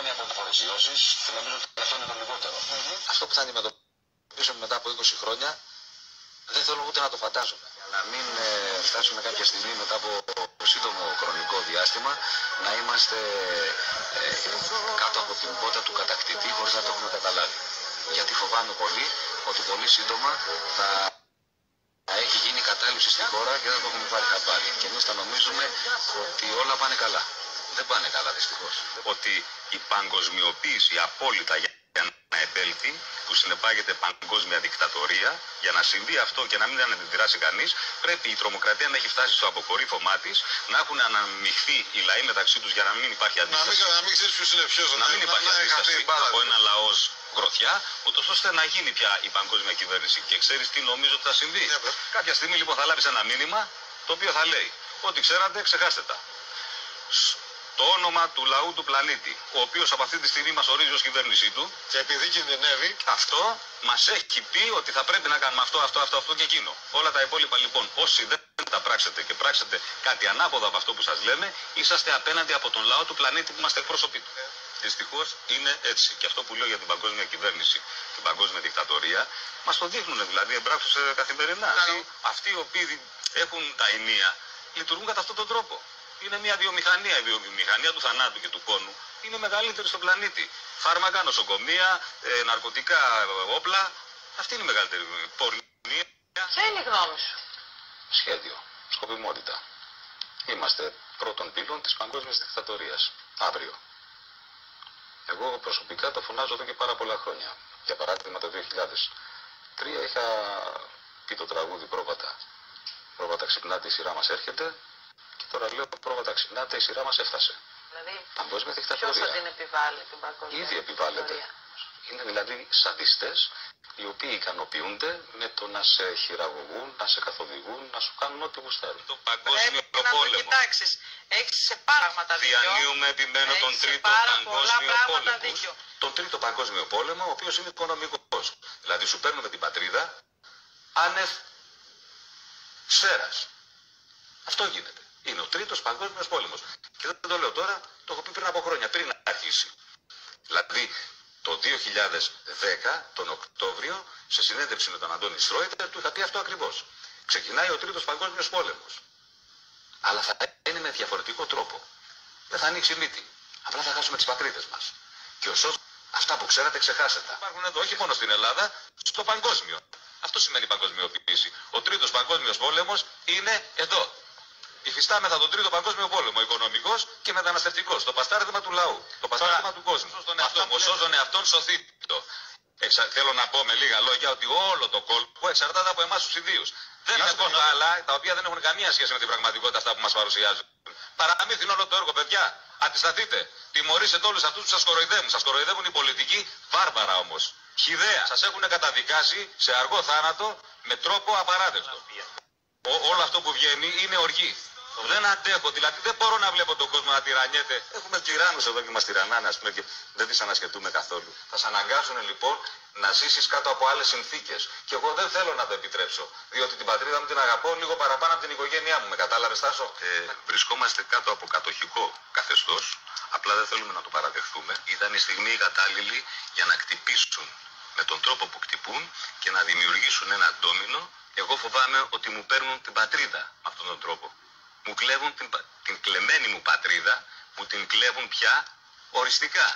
χρόνια από φορεσιώσεις και νομίζω ότι αυτό είναι το λιγότερο. Αυτό που θα αντιμετωπίσουμε μετά από 20 χρόνια δεν θέλω ούτε να το φαντάζομαι. Για να μην φτάσουμε κάποια στιγμή μετά από σύντομο χρονικό διάστημα να είμαστε κάτω από την πότα του κατακτητή χωρίς να το έχουμε καταλάβει. Γιατί φοβάμαι πολύ ότι πολύ σύντομα θα έχει γίνει κατάληψη στην χώρα και δεν το έχουμε πάρει χαμπάρι. Και εμείς θα νομίζουμε ότι όλα πάνε καλά. Δεν πάνε καλά δυστυχώς. Ότι η παγκοσμιοποίηση απόλυτα για να επέλθει, που συνεπάγεται παγκόσμια δικτατορία, για να συμβεί αυτό και να μην αντιδράσει κανείς, πρέπει η τρομοκρατία να έχει φτάσει στο αποκορύφωμά της, να έχουν αναμειχθεί οι λαοί μεταξύ τους για να μην υπάρχει αντίσταση. Να μην ξέρεις ποιος είναι ποιος, να μην υπάρχει αντίσταση από ένα λαός γροθιά, ούτως ώστε να γίνει πια η παγκόσμια κυβέρνηση. Και ξέρεις τι νομίζω ότι θα συμβεί. Κάποια στιγμή λοιπόν θα λάβεις ένα μήνυμα το οποίο θα λέει: ό,τι ξέρατε, ξεχάστε τα. Το όνομα του λαού του πλανήτη, ο οποίος από αυτή τη στιγμή μας ορίζει ως κυβέρνησή του, και επειδή κινδυνεύει, αυτό μας έχει πει ότι θα πρέπει να κάνουμε αυτό και εκείνο. Όλα τα υπόλοιπα λοιπόν, όσοι δεν τα πράξετε και πράξετε κάτι ανάποδα από αυτό που σας λέμε, είσαστε απέναντι από τον λαό του πλανήτη που είμαστε εκπρόσωποι του. Δυστυχώς είναι έτσι. Και αυτό που λέω για την παγκόσμια κυβέρνηση, την παγκόσμια δικτατορία, μας το δείχνουν δηλαδή εμπράξους καθημερινά. Αυτοί οι οποίοι έχουν τα ενία λειτουργούν κατά αυτόν τον τρόπο. Είναι μια βιομηχανία. Η βιομηχανία του θανάτου και του πόνου είναι μεγαλύτερη στον πλανήτη. Φάρμακα, νοσοκομεία, ναρκωτικά, όπλα. Αυτή είναι η μεγαλύτερη πορνεία. Ποια είναι η γνώμη σου? Σχέδιο, σκοπιμότητα. Είμαστε πρώτων πύλων της παγκόσμιας δικτατορίας. Αύριο. Εγώ προσωπικά το φωνάζω εδώ και πάρα πολλά χρόνια. Για παράδειγμα το 2003 είχα πει το τραγούδι πρόβατα. Πρόβατα ξυπνάτε, η σειρά μας έρχεται. Και τώρα λέω πρόβατα ξυπνάτε, η σειρά μας έφτασε. Δηλαδή, παγκόσμια δικτατορία. ποιος θα την επιβάλλει την παγκόσμια Ήδη επιβάλλεται. Είναι δηλαδή σαντιστές οι οποίοι ικανοποιούνται με το να σε χειραγωγούν, να σε καθοδηγούν, να σου κάνουν ό,τι γουστάρουν. Το παγκόσμιο πρέπει πόλεμο. Να το κοιτάξεις. Έχεις σε πράγματα δίκιο. Διανύουμε επιμένω τον τρίτο παγκόσμιο πόλεμο. Τον τρίτο παγκόσμιο πόλεμο, ο οποίος είναι οικονομικός. Δηλαδή σου παίρνουμε την πατρίδα άνευ σφαίρας. Αυτό γίνεται. Είναι ο τρίτος παγκόσμιος πόλεμος. Και δεν το λέω τώρα, το έχω πει πριν από χρόνια, πριν να αρχίσει. Δηλαδή το 2010, τον Οκτώβριο, σε συνέντευξη με τον Αντώνη Σρόιτερ, του είχα πει αυτό ακριβώς. Ξεκινάει ο τρίτος παγκόσμιος πόλεμος. Αλλά θα είναι με διαφορετικό τρόπο. Δεν θα ανοίξει μύτη. Απλά θα χάσουμε τις πατρίδες μας. Και ωστόσο, αυτά που ξέρατε, ξεχάσετε. Υπάρχουν εδώ όχι μόνο στην Ελλάδα, στο παγκόσμιο. Αυτό σημαίνει παγκοσμιοποίηση. Ο τρίτος παγκόσμιος πόλεμος είναι εδώ. Υφιστάμεθα τον τρίτο παγκόσμιο πόλεμο, οικονομικός και μεταναστευτικός. Το παστάρδεμα του λαού. Το παστάρδεμα του κόσμου. Σώζον εαυτόν σωθήτω. Θέλω να πω με λίγα λόγια ότι όλο το κόλπο εξαρτάται από εμάς τους ιδίους. Δεν είναι άλλα τα οποία δεν έχουν καμία σχέση με την πραγματικότητα αυτά που μας παρουσιάζουν. Παραμύθι είναι όλο το έργο, παιδιά. Αντισταθείτε. Τιμωρήσετε όλους αυτούς που σας κοροϊδεύουν. Σας κοροϊδεύουν οι πολιτικοί, βάρβαρα όμως. Χυδαία. Σας έχουν καταδικάσει σε αργό θάνατο με τρόπο απαράδεκτο. Όλο αυτό που βγαίνει είναι οργή. Δεν αντέχω, δηλαδή δεν μπορώ να βλέπω τον κόσμο να τυραννιέται. Έχουμε τυράννους εδώ και μας τυραννάνε, ας πούμε, και δεν τις ανασχετούμε καθόλου. Θα σε αναγκάσουν λοιπόν να ζήσεις κάτω από άλλες συνθήκες. Και εγώ δεν θέλω να το επιτρέψω. Διότι την πατρίδα μου την αγαπώ λίγο παραπάνω από την οικογένειά μου. Με κατάλαβες, Τάσο? Βρισκόμαστε κάτω από κατοχικό καθεστώς. Απλά δεν θέλουμε να το παραδεχθούμε. Ήταν η στιγμή η κατάλληλη για να χτυπήσουν με τον τρόπο που χτυπούν και να δημιουργήσουν ένα ντόμινο. Εγώ φοβάμαι ότι μου παίρνουν την πατρίδα με αυτόν τον τρόπο. Μου κλέβουν την κλεμμένη μου πατρίδα, μου την κλέβουν πια οριστικά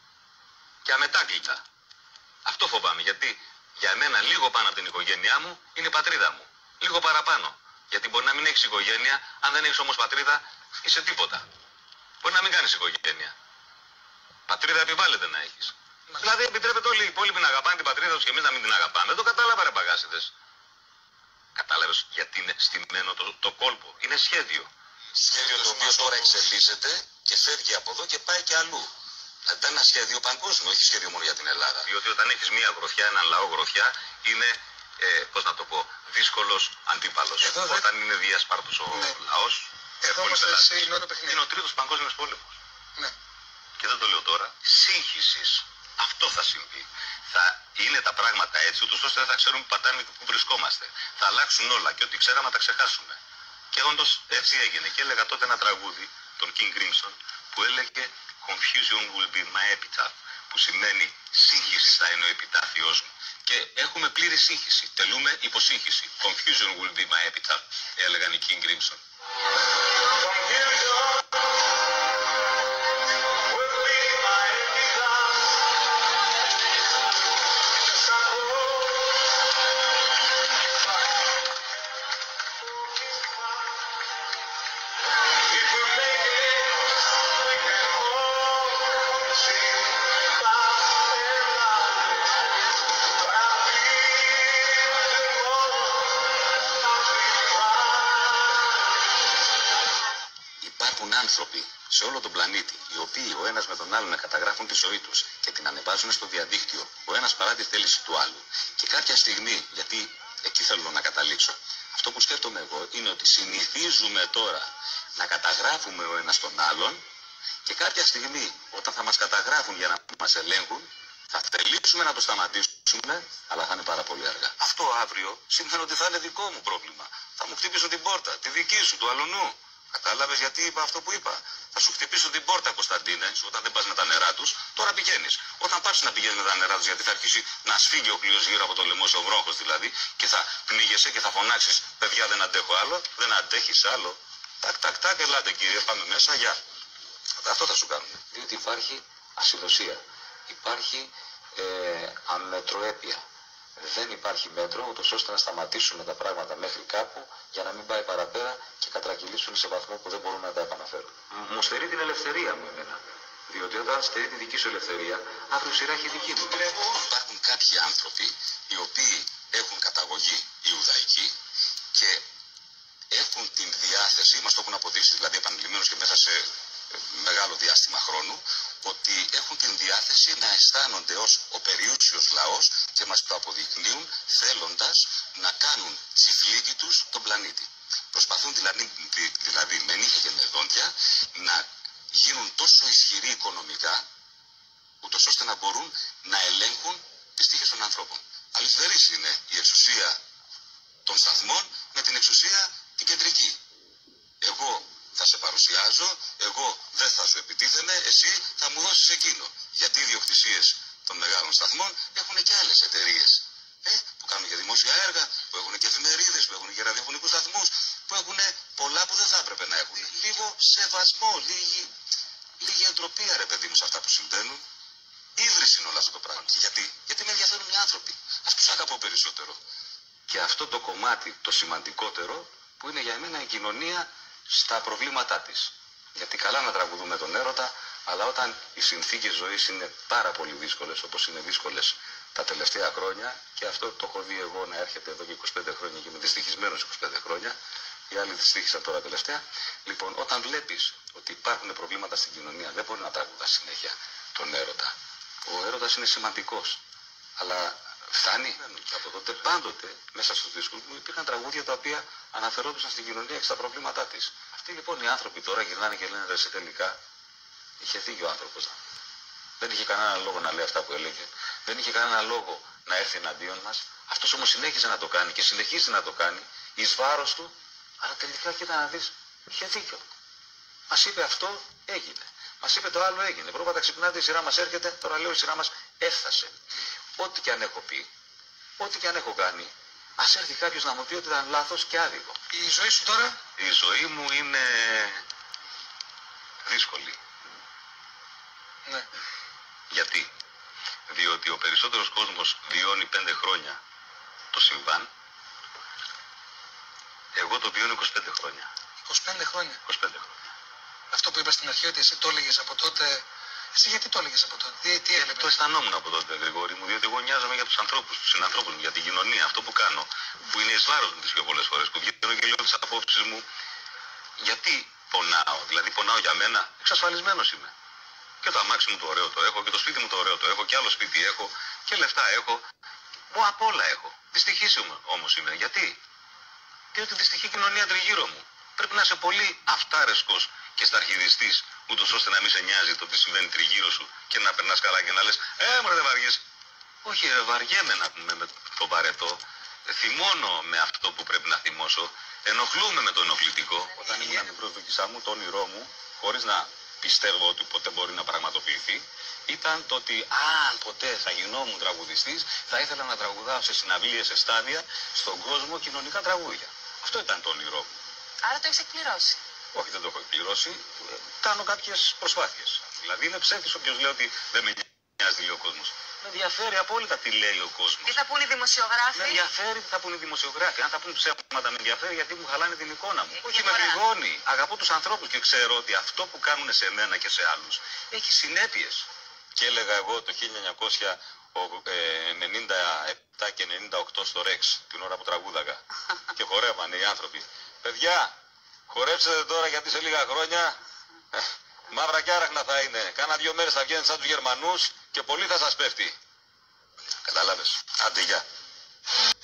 και αμετάκλητα. Αυτό φοβάμαι, γιατί για μένα λίγο πάνω από την οικογένειά μου είναι η πατρίδα μου. Λίγο παραπάνω. Γιατί μπορεί να μην έχεις οικογένεια, αν δεν έχεις όμως πατρίδα είσαι τίποτα. Μπορεί να μην κάνεις οικογένεια. Πατρίδα επιβάλλεται να έχεις. Δηλαδή επιτρέπεται όλοι οι υπόλοιποι να αγαπάνε την πατρίδα τους και εμείς να μην την αγαπάμε. Δεν το κατάλαβα, ρε παγκάσιδες. Κατάλαβες γιατί είναι στημένο το κόλπο. Είναι σχέδιο. Σχέδιο το οποίο τώρα εξελίσσεται και φεύγει από εδώ και πάει και αλλού. Δηλαδή ήταν ένα σχέδιο παγκόσμιο, όχι σχέδιο μόνο για την Ελλάδα. Διότι όταν έχεις μία γροθιά, έναν λαό γροθιά, είναι, πώς να το πω, δύσκολος αντίπαλος. Όταν είναι διασπάρτος ο λαός, είναι ο τρίτος παγκόσμιος πόλεμος. Ναι. Και δεν το λέω τώρα, σύγχυσης. Αυτό θα συμβεί. Θα είναι τα πράγματα έτσι, ούτως ώστε δεν θα ξέρουμε που πατάμε και πού βρισκόμαστε. Θα αλλάξουν όλα και ό,τι ξέραμε τα ξεχάσουμε. Και όντως έτσι έγινε. Και έλεγα τότε ένα τραγούδι, τον King Crimson, που έλεγε Confusion will be my epitaph, που σημαίνει σύγχυση θα είναι ο επιτάφιος μου. Και έχουμε πλήρη σύγχυση. Τελούμε υποσύγχυση. Confusion will be my epitaph, έλεγαν οι King Crimson. Υπάρχουν άνθρωποι σε όλο τον πλανήτη, οι οποίοι ο ένας με τον άλλον καταγράφουν τη ζωή τους και την ανεβάζουν στο διαδίκτυο, ο ένας παρά τη θέληση του άλλου. Και κάποια στιγμή, γιατί εκεί θέλω να καταλήξω, αυτό που σκέφτομαι εγώ είναι ότι συνηθίζουμε τώρα να καταγράφουμε ο ένας τον άλλον και κάποια στιγμή, όταν θα μας καταγράφουν για να μας ελέγχουν, θα θελήσουμε να το σταματήσουμε, αλλά θα είναι πάρα πολύ αργά. Αυτό αύριο σημαίνει ότι θα είναι δικό μου πρόβλημα. Θα μου χτυπήσουν την πόρτα, τη δική σου, του αλουνού. Κατάλαβες γιατί είπα αυτό που είπα? Θα σου χτυπήσουν την πόρτα, Κωνσταντίνε, όταν δεν πας με τα νερά τους. Τώρα πηγαίνεις. Όταν πάψεις να πηγαίνεις με τα νερά τους, γιατί θα αρχίσει να σφίγγει ο κλείος γύρω από το λαιμό σου, ο βρόχος δηλαδή, και θα πνίγεσαι και θα φωνάξεις: παιδιά, δεν αντέχω άλλο, δεν αντέχεις άλλο. Τάκ, τάκ, τάκ, ελάτε κύριε, πάμε μέσα, γεια. Αυτό θα σου κάνουν. Διότι υπάρχει ασυδοσία. Υπάρχει αμετροέπεια. Δεν υπάρχει μέτρο, ούτως ώστε να σταματήσουμε τα πράγματα μέχρι κάπου για να μην πάει παραπέρα και κατρακυλήσουν σε βαθμό που δεν μπορούν να τα επαναφέρουν. Μου στερεί την ελευθερία μου εμένα. Διότι όταν στερεί τη δική σου ελευθερία, αύριο σειρά έχει δική μου. Υπάρχουν κάποιοι άνθρωποι οι οποίοι έχουν καταγωγή ιουδαϊκή και έχουν την διάθεση, μας το έχουν αποδείξει δηλαδή επανειλημμένως και μέσα σε μεγάλο διάστημα χρόνου, ότι έχουν την διάθεση να αισθάνονται ως ο περιούτσιος λαός και μας το αποδεικνύουν θέλοντας να κάνουν τσιφλίκι τους τον πλανήτη. Προσπαθούν δηλαδή με νύχια και με δόντια να γίνουν τόσο ισχυροί οικονομικά, ούτως ώστε να μπορούν να ελέγχουν τις τύχες των ανθρώπων. Αλυσβερής είναι η εξουσία των σταθμών με την εξουσία την κεντρική. Εγώ θα σε παρουσιάζω, εγώ δεν θα σου επιτίθεμαι, εσύ θα μου δώσεις εκείνο. Γιατί οι ιδιοκτησίες των μεγάλων σταθμών έχουν και άλλες εταιρείες που κάνουν και δημόσια έργα, που έχουν και εφημερίδες, που έχουν και ραδιοφωνικούς σταθμούς, που έχουν πολλά που δεν θα έπρεπε να έχουν. Λίγο σεβασμό, λίγη εντροπία ρε παιδί μου σε αυτά που συμβαίνουν. Ίδρυση είναι όλο αυτό το πράγμα. Γιατί με ενδιαφέρουν οι άνθρωποι. Αυτούς αγαπώ περισσότερο. Και αυτό το κομμάτι το σημαντικότερο που είναι για μένα η κοινωνία στα προβλήματά της. Γιατί καλά να τραγουδούμε τον έρωτα, αλλά όταν οι συνθήκες ζωής είναι πάρα πολύ δύσκολες, όπως είναι δύσκολες τα τελευταία χρόνια, και αυτό το έχω δει εγώ να έρχεται εδώ και 25 χρόνια και είμαι δυστυχισμένος 25 χρόνια, οι άλλοι δυστύχησαν τώρα τελευταία. Λοιπόν, όταν βλέπεις ότι υπάρχουν προβλήματα στην κοινωνία, δεν μπορεί να τραγουδάς συνέχεια τον έρωτα. Ο έρωτας είναι σημαντικός, αλλά φτάνει. Και από τότε πάντοτε μέσα στους δίσκους μου υπήρχαν τραγούδια τα οποία αναφερόντουσαν στην κοινωνία και στα προβλήματά της. Αυτοί λοιπόν οι άνθρωποι τώρα γυρνάνε και λένε: εσύ τελικά είχε φύγει ο άνθρωπος. Δεν είχε κανένα λόγο να λέει αυτά που έλεγε. Δεν είχε κανένα λόγο να έρθει εναντίον μας. Αυτός όμως συνέχιζε να το κάνει και συνεχίζει να το κάνει εις βάρος του, αλλά τελικά κοίτα να δεις, είχε δίκιο. Μας είπε αυτό, έγινε. Μας είπε το άλλο, έγινε. Πρόβατα ξυπνάτε, η σειρά μας έρχεται, τώρα λέω η σειρά μας έφτασε. Ό,τι και αν έχω πει, ό,τι και αν έχω κάνει, ας έρθει κάποιος να μου πει ότι ήταν λάθος και άδικο. Η ζωή σου τώρα? Η ζωή μου είναι δύσκολη. Ναι. Γιατί? Διότι ο περισσότερος κόσμος βιώνει 5 χρόνια το συμβάν. Εγώ το βιώνω 25 χρόνια. 25 χρόνια. 25 χρόνια. Αυτό που είπα στην αρχή, ότι εσύ το έλεγες από τότε. Εσύ γιατί το έλεγες από τότε? Τι έλεγες? Το αισθανόμουν από τότε, Γρηγόρη μου, διότι εγώ νοιάζομαι για τους ανθρώπους, τους συνανθρώπους μου, για την κοινωνία. Αυτό που κάνω, που είναι εις βάρος μου τις πιο πολλές φορές, που βγαίνω και λέω τις απόψεις μου. Γιατί πονάω? Δηλαδή πονάω για μένα, εξασφαλισμένος είμαι. Και το αμάξι μου το ωραίο το έχω, και το σπίτι μου το ωραίο το έχω, και άλλο σπίτι έχω, και λεφτά έχω. Μου απ' όλα έχω. Δυστυχής όμως είμαι. Γιατί? Διότι δυστυχή κοινωνία τριγύρω μου. Πρέπει να είσαι πολύ αυτάρεσκος και σταρχιδιστής, ούτως ώστε να μην σε νοιάζει το τι συμβαίνει τριγύρω σου και να περνάς καλά και να λες: μωρέ, δεν βαριέσαι. Όχι, βαριέμαι να πούμε με το βαρετό. Θυμώνω με αυτό που πρέπει να θυμώσω. Ενοχλούμε με το ενοχλητικό. Όταν ήμουν μικρός, δοκισά μου το όνειρό μου, χωρίς να πιστεύω ότι ποτέ μπορεί να πραγματοποιηθεί, ήταν το ότι αν ποτέ θα γινόμουν τραγουδιστής, θα ήθελα να τραγουδάω σε συναυλίες, σε στάδια, στον κόσμο κοινωνικά τραγούδια. Αυτό ήταν το όνειρό μου. Άρα το έχεις εκπληρώσει. Όχι, δεν το έχω εκπληρώσει. Κάνω κάποιες προσπάθειες. Δηλαδή είναι ψεύτης όποιος λέει ότι δεν με νοιάζει, λέει ο κόσμος. Με ενδιαφέρει απόλυτα τι λέει ο κόσμος. Τι θα πούνε οι δημοσιογράφοι. Με ενδιαφέρει τι θα πούνε οι δημοσιογράφοι. Αν θα πούνε ψέματα, με ενδιαφέρει γιατί μου χαλάνε την εικόνα μου. Όχι, με πληγώνει. Αγαπώ τους ανθρώπους και ξέρω ότι αυτό που κάνουν σε μένα και σε άλλους έχει συνέπειες. Και έλεγα εγώ το 1997 και 98 στο Ρεξ, την ώρα που τραγούδαγα. Και χορεύανε οι άνθρωποι. Παιδιά, χορέψετε τώρα γιατί σε λίγα χρόνια μαύρα και άραχνα θα είναι. Κάνα 2 μέρες θα βγαίνετε σαν τους Γερμανούς και πολύ θα σας πέφτει. Κατάλαβες. Άντε, γεια.